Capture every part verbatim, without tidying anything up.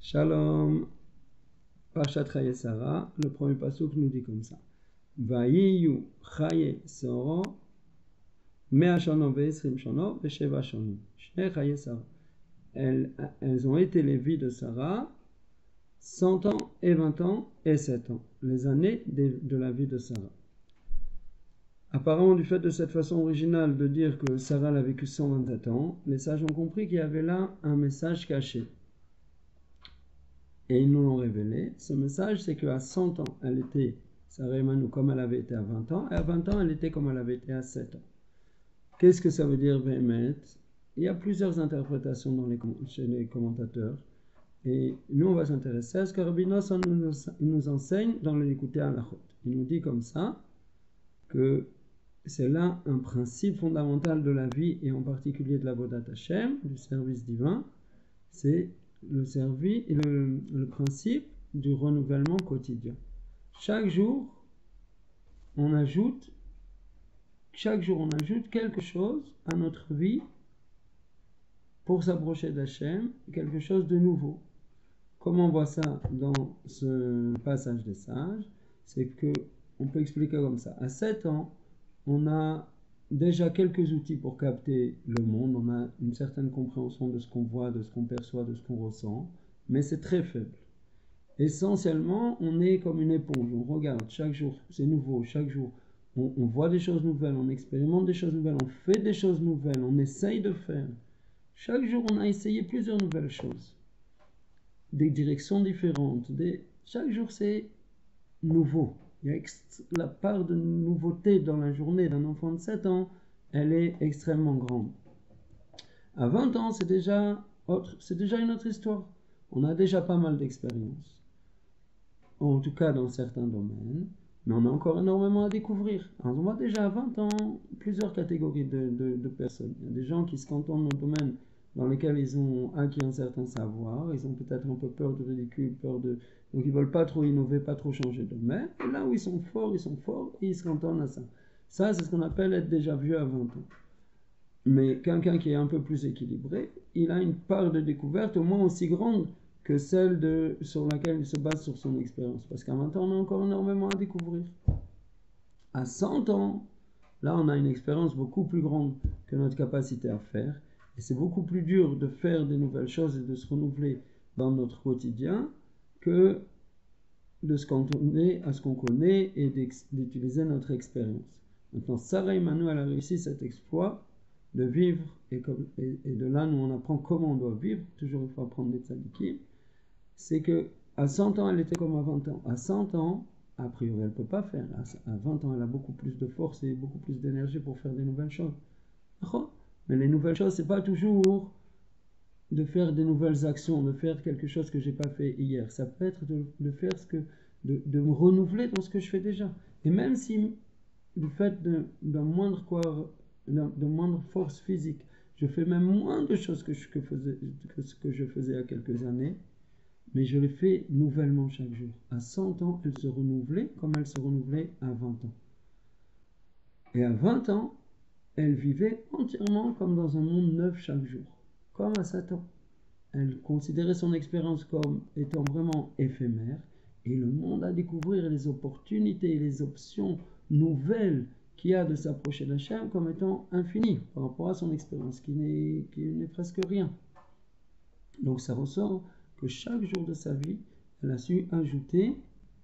Shalom, Parashat Chaye Sarah, le premier passouk nous dit comme ça. Vayiyu Chaye Soro, Mea Shono Ve'esrim Shono, Ve'sheva Shonim. Shnei Chaye Sarah. Elles, elles ont été les vies de Sarah, cent ans et vingt ans et sept ans, les années de, de la vie de Sarah. Apparemment, du fait de cette façon originale de dire que Sarah a vécu cent vingt-sept ans, les sages ont compris qu'il y avait là un message caché. Et ils nous l'ont révélé. Ce message, c'est qu'à cent ans, elle était, Sarah Emmanuel, comme elle avait été à vingt ans, et à vingt ans, elle était comme elle avait été à sept ans. Qu'est-ce que ça veut dire, Bémet? Il y a plusieurs interprétations dans les, chez les commentateurs. Et nous, on va s'intéresser à ce que Rabbi Nosson nous, nous enseigne dans le Likutei Halachot. Il nous dit comme ça que c'est là un principe fondamental de la vie, et en particulier de la Avodat Hashem, du service divin, c'est le, servi, le, le principe du renouvellement quotidien. Chaque jour, on ajoute, chaque jour, on ajoute quelque chose à notre vie pour s'approcher d'Hachem, quelque chose de nouveau. Comment on voit ça dans ce passage des sages? C'est que on peut expliquer comme ça. À sept ans, on a déjà quelques outils pour capter le monde. On a une certaine compréhension de ce qu'on voit, de ce qu'on perçoit, de ce qu'on ressent, mais c'est très faible. Essentiellement, on est comme une éponge. On regarde chaque jour, c'est nouveau. Chaque jour, on, on voit des choses nouvelles, on expérimente des choses nouvelles, on fait des choses nouvelles, on essaye de faire. Chaque jour, on a essayé plusieurs nouvelles choses, des directions différentes. Des... Chaque jour, c'est nouveau. Il y a ext... La part de nouveauté dans la journée d'un enfant de sept ans, elle est extrêmement grande. À vingt ans, c'est déjà, autre... c'est déjà une autre histoire. On a déjà pas mal d'expérience, en tout cas dans certains domaines, mais on a encore énormément à découvrir. Alors, on voit déjà à vingt ans plusieurs catégories de, de, de personnes. Il y a des gens qui se cantonnent dans le domaine dans lesquels ils ont acquis un certain savoir, ils ont peut-être un peu peur du ridicule, peur de... donc ils ne veulent pas trop innover, pas trop changer de domaine. Et là où ils sont forts, ils sont forts et ils se cantonnent à ça. Ça, c'est ce qu'on appelle être déjà vieux à vingt ans. Mais quelqu'un qui est un peu plus équilibré, il a une part de découverte au moins aussi grande que celle de, sur laquelle il se base sur son expérience. Parce qu'à vingt ans, on a encore énormément à découvrir. À cent ans, là, on a une expérience beaucoup plus grande que notre capacité à faire. Et c'est beaucoup plus dur de faire des nouvelles choses et de se renouveler dans notre quotidien que de se cantonner à ce qu'on connaît et d'utiliser notre expérience. Maintenant, Sarah Emmanuel a réussi cet exploit de vivre, et, comme, et, et de là, nous, on apprend comment on doit vivre. Toujours, il faut apprendre des tzadikim. C'est que à cent ans, elle était comme à vingt ans. À cent ans, a priori, elle ne peut pas faire. À vingt ans, elle a beaucoup plus de force et beaucoup plus d'énergie pour faire des nouvelles choses. Mais les nouvelles choses, ce n'est pas toujours de faire des nouvelles actions, de faire quelque chose que je n'ai pas fait hier. Ça peut être de, de faire ce que, de, de me renouveler dans ce que je fais déjà. Et même si, du fait d'un moindre corps, de moindre force physique, je fais même moins de choses que, je, que, faisais, que ce que je faisais il y a quelques années, mais je les fais nouvellement chaque jour. À cent ans, elle se renouvelait comme elle se renouvelait à vingt ans. Et à vingt ans, elle vivait entièrement comme dans un monde neuf chaque jour, comme à sept ans. Elle considérait son expérience comme étant vraiment éphémère, et le monde à découvrir, les opportunités et les options nouvelles qu'il y a de s'approcher d'Hachem comme étant infinies par rapport à son expérience, qui n'est, qui n'est presque rien. Donc ça ressort que chaque jour de sa vie, elle a su ajouter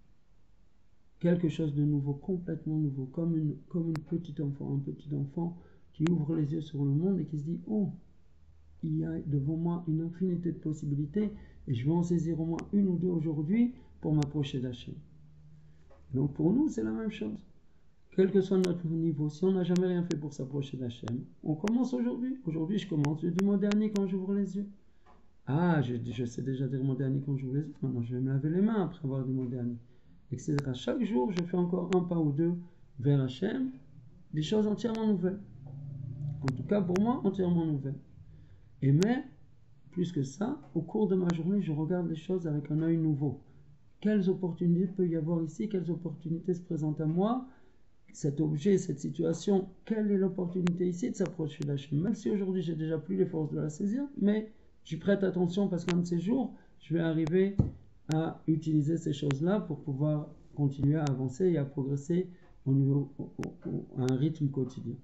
quelque chose de nouveau, complètement nouveau, comme une, comme une petite enfant, un petit enfant qui ouvre les yeux sur le monde et qui se dit « Oh, il y a devant moi une infinité de possibilités et je vais en saisir au moins une ou deux aujourd'hui pour m'approcher d'Hachem. » Donc pour nous, c'est la même chose. Quel que soit notre niveau, si on n'a jamais rien fait pour s'approcher d'Hachem, on commence aujourd'hui. Aujourd'hui, je commence du mot dernier quand j'ouvre les yeux. Ah, je, je sais déjà dire mot dernier quand j'ouvre les yeux, maintenant je vais me laver les mains après avoir dit mot dernier. et cetera. Chaque jour, je fais encore un pas ou deux vers Hachem, des choses entièrement nouvelles. En tout cas, pour moi, entièrement nouvelles. Et mais, plus que ça, au cours de ma journée, je regarde les choses avec un œil nouveau. Quelles opportunités peut y avoir ici? Quelles opportunités se présentent à moi? Cet objet, cette situation, quelle est l'opportunité ici de s'approcher d'Hachem? Même si aujourd'hui, j'ai déjà plus les forces de la saisir, mais j'y prête attention parce qu'un de ces jours, je vais arriver à utiliser ces choses-là pour pouvoir continuer à avancer et à progresser au niveau, au, au, à un rythme quotidien.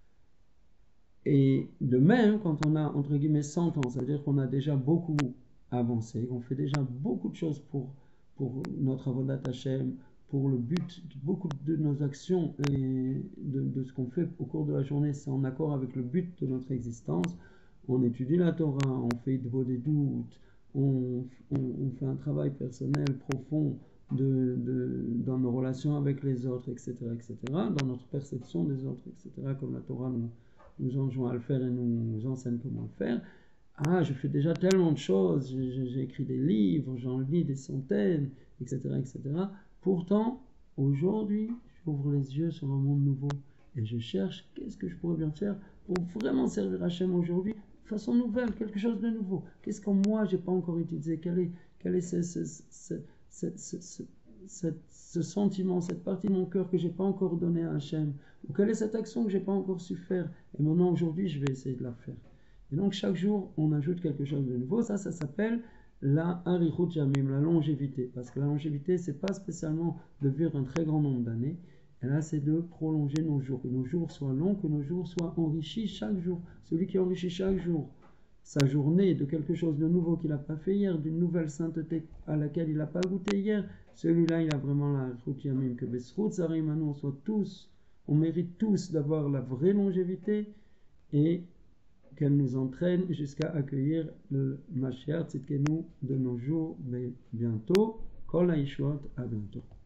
Et de même, quand on a entre guillemets cent ans, c'est-à-dire qu'on a déjà beaucoup avancé, qu'on fait déjà beaucoup de choses pour, pour notre avodat Hashem, pour le but, beaucoup de nos actions et de, de ce qu'on fait au cours de la journée, c'est en accord avec le but de notre existence. On étudie la Torah, on fait des doutes, on, on, on fait un travail personnel profond de, de, dans nos relations avec les autres, et cetera, et cetera, dans notre perception des autres, et cetera, comme la Torah nous, nous enjoint à le faire et nous enseigne comment le faire. Ah, je fais déjà tellement de choses, j'ai, j'ai écrit des livres, j'en lis des centaines, et cetera, et cetera. Pourtant, aujourd'hui, j'ouvre les yeux sur un monde nouveau et je cherche qu'est-ce que je pourrais bien faire pour vraiment servir Hachem aujourd'hui, de façon nouvelle, quelque chose de nouveau. Qu'est-ce que moi, je n'ai pas encore utilisé? Quel est, quel est ce, ce, ce, ce, ce, ce, ce, ce sentiment, cette partie de mon cœur que je n'ai pas encore donné à Hachem? Ou quelle est cette action que je n'ai pas encore su faire? Et maintenant, aujourd'hui, je vais essayer de la faire. Et donc, chaque jour, on ajoute quelque chose de nouveau. Ça, ça s'appelle la Arichut Yamim, la longévité. Parce que la longévité, ce n'est pas spécialement de vivre un très grand nombre d'années. Et là, c'est de prolonger nos jours. Que nos jours soient longs, que nos jours soient enrichis chaque jour. Celui qui enrichit chaque jour sa journée de quelque chose de nouveau qu'il n'a pas fait hier, d'une nouvelle sainteté à laquelle il n'a pas goûté hier, celui-là, il a vraiment la Arichut Yamim. Que Besrout Zarim, on soit tous, on mérite tous d'avoir la vraie longévité et qu'elle nous entraîne jusqu'à accueillir le Mashiach Tzidkenu de nos jours, mais bientôt, Kol HaYeshuot, à bientôt.